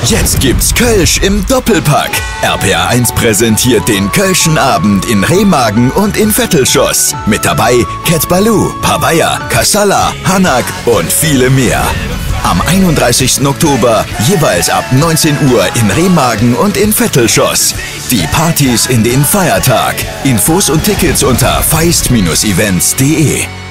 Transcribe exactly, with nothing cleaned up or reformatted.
Jetzt gibt's Kölsch im Doppelpack. R P R eins präsentiert den Kölschen Abend in Remagen und in Vettelschoss. Mit dabei Cat Ballou, Pavaya, Kassala, Hanak und viele mehr. Am einunddreißigsten Oktober jeweils ab neunzehn Uhr in Remagen und in Vettelschoss. Die Partys in den Feiertag. Infos und Tickets unter feist Bindestrich events punkt de.